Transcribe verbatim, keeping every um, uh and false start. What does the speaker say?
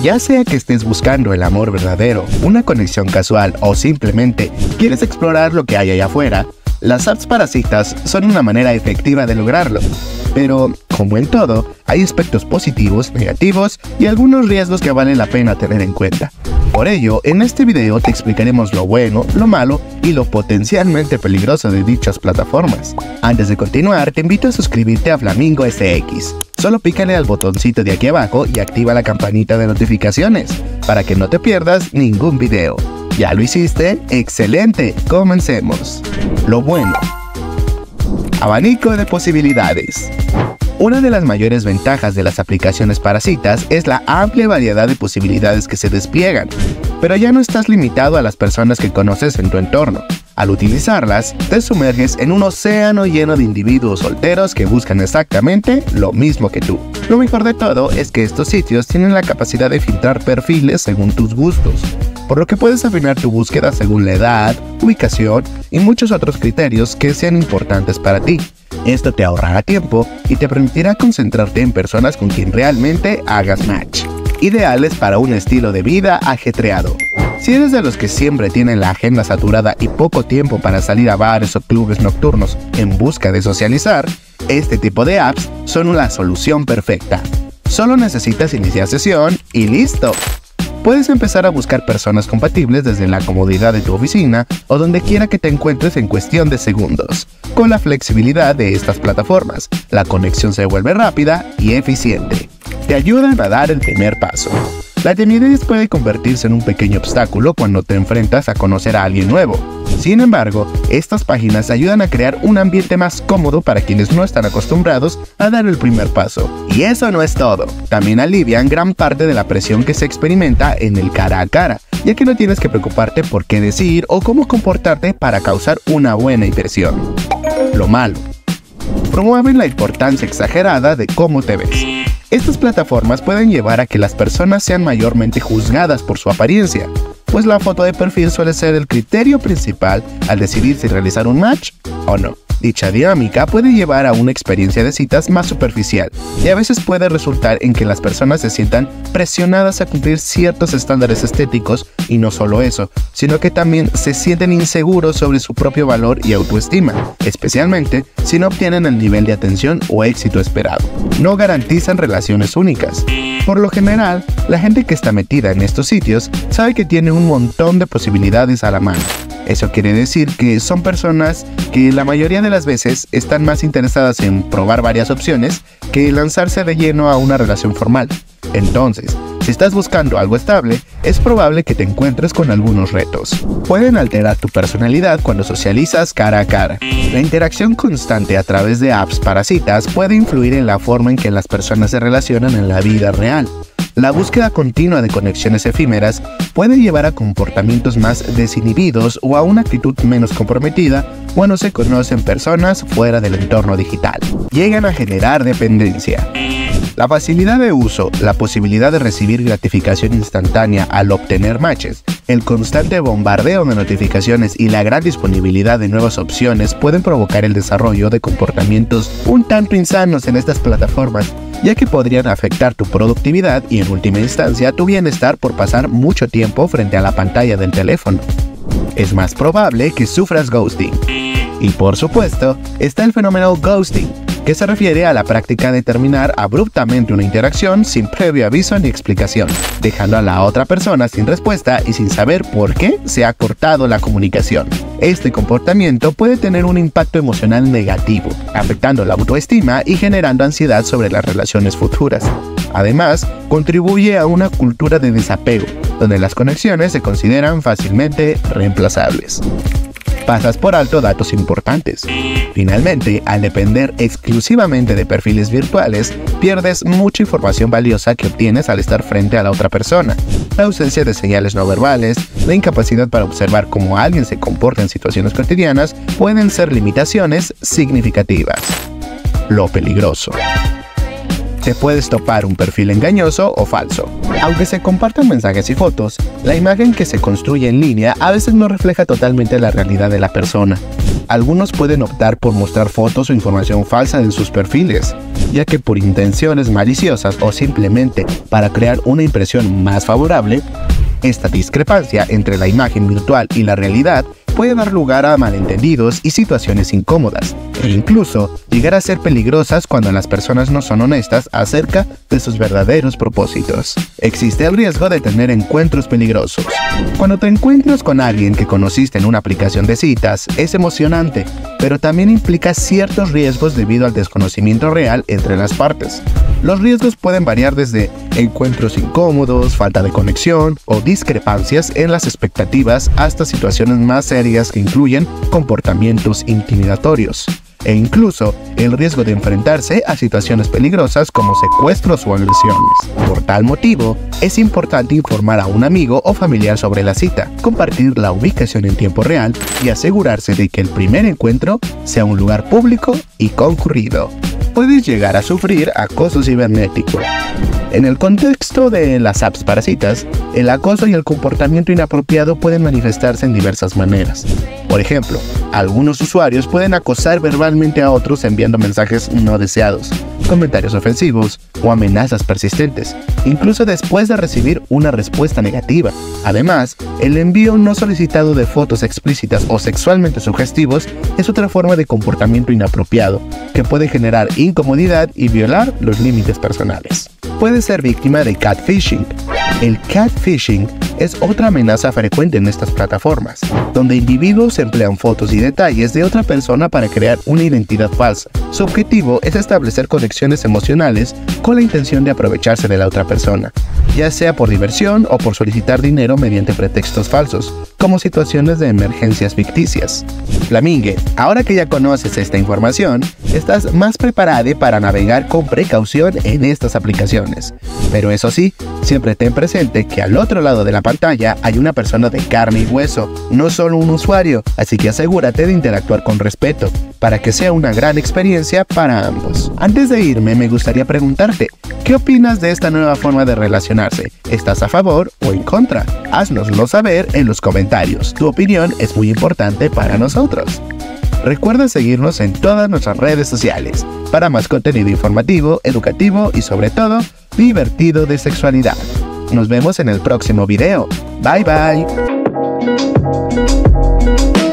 Ya sea que estés buscando el amor verdadero, una conexión casual o simplemente quieres explorar lo que hay allá afuera, las apps para citas son una manera efectiva de lograrlo. Pero, como en todo, hay aspectos positivos, negativos y algunos riesgos que vale la pena tener en cuenta. Por ello, en este video te explicaremos lo bueno, lo malo y lo potencialmente peligroso de dichas plataformas. Antes de continuar, te invito a suscribirte a Flamingo S X. Solo pícale al botoncito de aquí abajo y activa la campanita de notificaciones para que no te pierdas ningún video. ¿Ya lo hiciste? ¡Excelente! Comencemos. Lo bueno. Abanico de posibilidades. Una de las mayores ventajas de las aplicaciones para citas es la amplia variedad de posibilidades que se despliegan, pero ya no estás limitado a las personas que conoces en tu entorno. Al utilizarlas, te sumerges en un océano lleno de individuos solteros que buscan exactamente lo mismo que tú. Lo mejor de todo es que estos sitios tienen la capacidad de filtrar perfiles según tus gustos, por lo que puedes afinar tu búsqueda según la edad, ubicación y muchos otros criterios que sean importantes para ti. Esto te ahorrará tiempo y te permitirá concentrarte en personas con quien realmente hagas match, ideales para un estilo de vida ajetreado. Si eres de los que siempre tienen la agenda saturada y poco tiempo para salir a bares o clubes nocturnos en busca de socializar, este tipo de apps son una solución perfecta. Solo necesitas iniciar sesión y ¡listo! Puedes empezar a buscar personas compatibles desde la comodidad de tu oficina o donde quiera que te encuentres en cuestión de segundos. Con la flexibilidad de estas plataformas, la conexión se vuelve rápida y eficiente. Te ayudan a dar el primer paso. La timidez puede convertirse en un pequeño obstáculo cuando te enfrentas a conocer a alguien nuevo. Sin embargo, estas páginas ayudan a crear un ambiente más cómodo para quienes no están acostumbrados a dar el primer paso. Y eso no es todo. También alivian gran parte de la presión que se experimenta en el cara a cara, ya que no tienes que preocuparte por qué decir o cómo comportarte para causar una buena impresión. Lo malo. Promueven la importancia exagerada de cómo te ves. Estas plataformas pueden llevar a que las personas sean mayormente juzgadas por su apariencia, pues la foto de perfil suele ser el criterio principal al decidir si realizar un match o no. Dicha dinámica puede llevar a una experiencia de citas más superficial y a veces puede resultar en que las personas se sientan presionadas a cumplir ciertos estándares estéticos y no solo eso, sino que también se sienten inseguros sobre su propio valor y autoestima, especialmente si no obtienen el nivel de atención o éxito esperado. No garantizan relaciones únicas. Por lo general, la gente que está metida en estos sitios sabe que tiene un montón de posibilidades a la mano. Eso quiere decir que son personas que la mayoría de las veces están más interesadas en probar varias opciones que lanzarse de lleno a una relación formal. Entonces, si estás buscando algo estable, es probable que te encuentres con algunos retos. Pueden alterar tu personalidad cuando socializas cara a cara. La interacción constante a través de apps para citas puede influir en la forma en que las personas se relacionan en la vida real. La búsqueda continua de conexiones efímeras puede llevar a comportamientos más desinhibidos o a una actitud menos comprometida cuando se conocen personas fuera del entorno digital. Llegan a generar dependencia. La facilidad de uso, la posibilidad de recibir gratificación instantánea al obtener matches, el constante bombardeo de notificaciones y la gran disponibilidad de nuevas opciones pueden provocar el desarrollo de comportamientos un tanto insanos en estas plataformas, ya que podrían afectar tu productividad y en última instancia tu bienestar por pasar mucho tiempo frente a la pantalla del teléfono. Es más probable que sufras ghosting. Y por supuesto, está el fenómeno ghosting, que se refiere a la práctica de terminar abruptamente una interacción sin previo aviso ni explicación, dejando a la otra persona sin respuesta y sin saber por qué se ha cortado la comunicación. Este comportamiento puede tener un impacto emocional negativo, afectando la autoestima y generando ansiedad sobre las relaciones futuras. Además, contribuye a una cultura de desapego, donde las conexiones se consideran fácilmente reemplazables. Pasas por alto datos importantes. Finalmente, al depender exclusivamente de perfiles virtuales, pierdes mucha información valiosa que obtienes al estar frente a la otra persona. La ausencia de señales no verbales, la incapacidad para observar cómo alguien se comporta en situaciones cotidianas pueden ser limitaciones significativas. Lo peligroso. te puedes topar un perfil engañoso o falso. Aunque se compartan mensajes y fotos, la imagen que se construye en línea a veces no refleja totalmente la realidad de la persona. Algunos pueden optar por mostrar fotos o información falsa en sus perfiles, ya que por intenciones maliciosas o simplemente para crear una impresión más favorable, esta discrepancia entre la imagen virtual y la realidad puede dar lugar a malentendidos y situaciones incómodas, e incluso llegar a ser peligrosas cuando las personas no son honestas acerca de sus verdaderos propósitos. Existe el riesgo de tener encuentros peligrosos. Cuando te encuentras con alguien que conociste en una aplicación de citas, es emocionante, pero también implica ciertos riesgos debido al desconocimiento real entre las partes. Los riesgos pueden variar desde encuentros incómodos, falta de conexión o discrepancias en las expectativas hasta situaciones más serias que incluyen comportamientos intimidatorios e incluso el riesgo de enfrentarse a situaciones peligrosas como secuestros o agresiones. Por tal motivo, es importante informar a un amigo o familiar sobre la cita, compartir la ubicación en tiempo real y asegurarse de que el primer encuentro sea un lugar público y concurrido. Puedes llegar a sufrir acoso cibernético. En el contexto de las apps para citas, el acoso y el comportamiento inapropiado pueden manifestarse en diversas maneras. Por ejemplo, algunos usuarios pueden acosar verbalmente a otros enviando mensajes no deseados, comentarios ofensivos o amenazas persistentes, incluso después de recibir una respuesta negativa. Además, el envío no solicitado de fotos explícitas o sexualmente sugestivos es otra forma de comportamiento inapropiado, que puede generar incomodidad y violar los límites personales. Puede ser víctima de catfishing. El catfishing es otra amenaza frecuente en estas plataformas, donde individuos emplean fotos y detalles de otra persona para crear una identidad falsa. Su objetivo es establecer conexiones emocionales con la intención de aprovecharse de la otra persona, ya sea por diversión o por solicitar dinero mediante pretextos falsos, como situaciones de emergencias ficticias. Flamingue, ahora que ya conoces esta información, estás más preparado para navegar con precaución en estas aplicaciones. Pero eso sí, siempre ten presente que al otro lado de la pantalla hay una persona de carne y hueso, no solo un usuario, así que asegúrate de interactuar con respeto, para que sea una gran experiencia para ambos. Antes de irme, me gustaría preguntarte, ¿qué opinas de esta nueva forma de relacionarse? ¿Estás a favor o en contra? Haznoslo saber en los comentarios, tu opinión es muy importante para nosotros. Recuerda seguirnos en todas nuestras redes sociales para más contenido informativo, educativo y sobre todo, divertido de sexualidad. Nos vemos en el próximo video. Bye bye.